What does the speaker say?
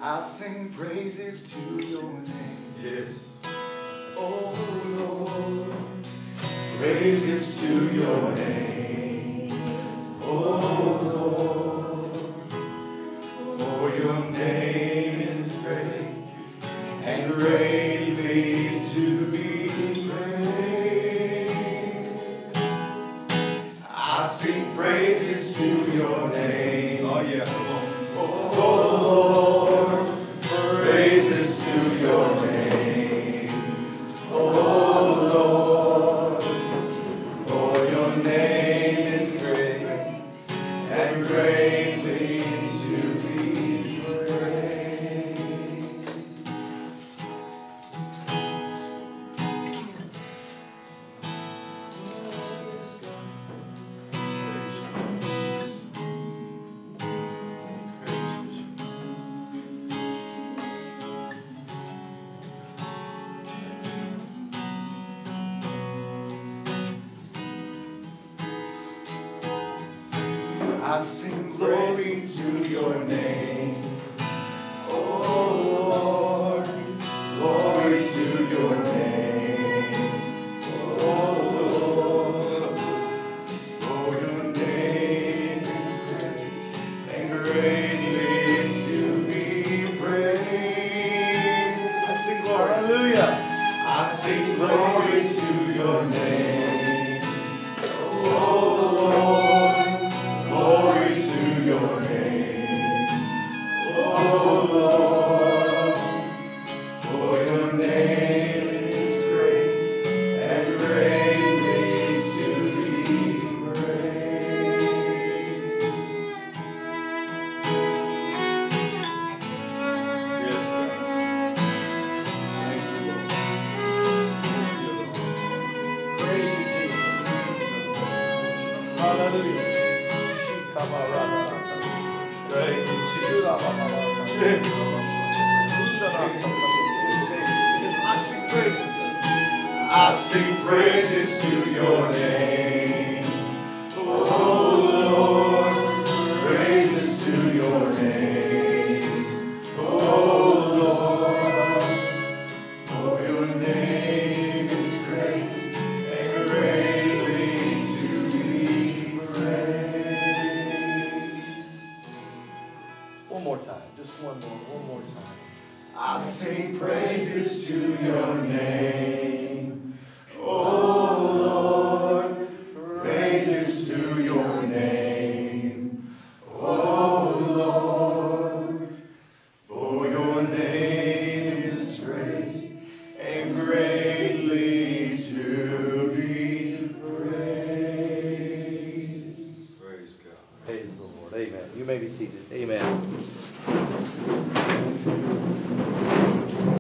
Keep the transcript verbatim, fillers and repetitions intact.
I sing praises to your name. Yes. Oh Lord, praises to your name. Oh Lord, for your name is great and greatly to be praised. I sing praises to your name. Oh yeah. Oh Lord, praises to your name. Oh Lord, for your name is great and greatly to be praised. I sing glory to your name. Oh Lord, glory to your name. Oh Lord, for your name is great and greatly to be praised. I sing glory. Hallelujah. I sing glory to your name. Oh Lord, glory to your name. Oh Lord, for your name is great and greatly to be praised. Yes, God. Thank you, Lord. Praise you, Jesus. Hallelujah. Thank you, Jesus. I sing praises. I sing praises to your name. Oh Lord, praises to your name. Oh Lord, for your name is great and greatly to be praised. One more time, just one more, one more time. I sing praises to your name. Oh Lord, praises to your name. Oh Lord, for your name is great and greatly to be praised. Praise God. Praise the Lord. Amen. You may be seated. Amen.